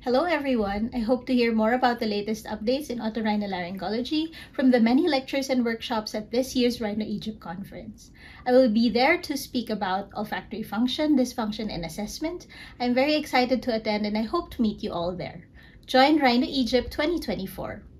Hello everyone! I hope to hear more about the latest updates in otorhinolaryngology from the many lectures and workshops at this year's Rhino Egypt conference. I will be there to speak about olfactory function, dysfunction, and assessment. I'm very excited to attend and I hope to meet you all there. Join Rhino Egypt 2024.